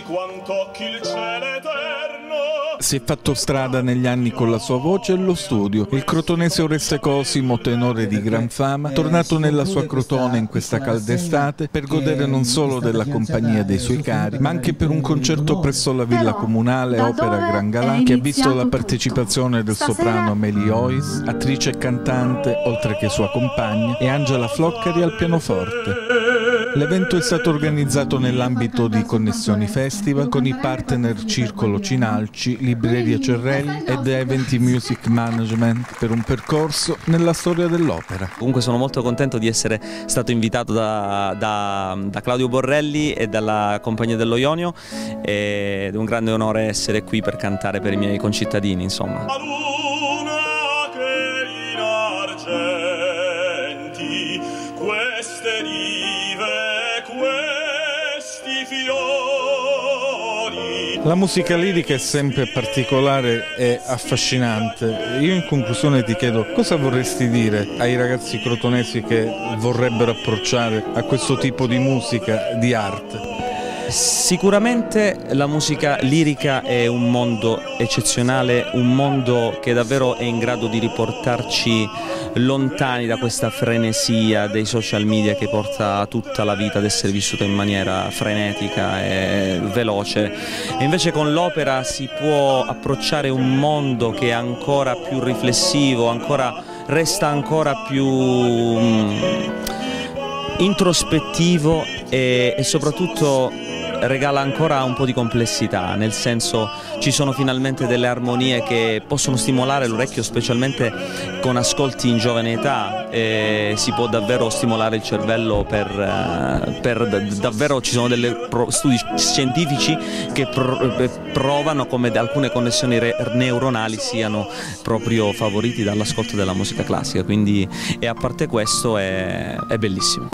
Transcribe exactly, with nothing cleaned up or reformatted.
quanto occhi il cielo eterno. Si è fatto strada negli anni con la sua voce e lo studio. Il crotonese Oreste Cosimo, tenore di gran fama, tornato nella sua Crotone in questa calda estate per godere non solo della compagnia dei suoi cari, ma anche per un concerto presso la Villa Comunale Opera Gran Galà, che ha visto la partecipazione del soprano Amelie Ois, attrice e cantante, oltre che sua compagna, e Angela Floccari al pianoforte. L'evento è stato organizzato nell'ambito di Connessioni Festival con i partner Circolo Cinalci, Libreria Cerrelli ed Eventi Music Management per un percorso nella storia dell'opera. Comunque sono molto contento di essere stato invitato da, da, da Claudio Borrelli e dalla Compagnia dello Ionio ed è un grande onore essere qui per cantare per i miei concittadini, insomma. La luna che in argenti, queste rive, questi fiori. La musica lirica è sempre particolare e affascinante. Io in conclusione ti chiedo cosa vorresti dire ai ragazzi crotonesi che vorrebbero approcciare a questo tipo di musica, di arte? Sicuramente la musica lirica è un mondo eccezionale, un mondo che davvero è in grado di riportarci lontani da questa frenesia dei social media che porta tutta la vita ad essere vissuta in maniera frenetica e veloce. E invece con l'opera si può approcciare un mondo che è ancora più riflessivo, ancora, resta ancora più mm, introspettivo e, e soprattutto regala ancora un po' di complessità, nel senso ci sono finalmente delle armonie che possono stimolare l'orecchio, specialmente con ascolti in giovane età, e si può davvero stimolare il cervello per, per davvero ci sono degli studi scientifici che provano come alcune connessioni neuronali siano proprio favoriti dall'ascolto della musica classica, quindi e a parte questo è, è bellissimo.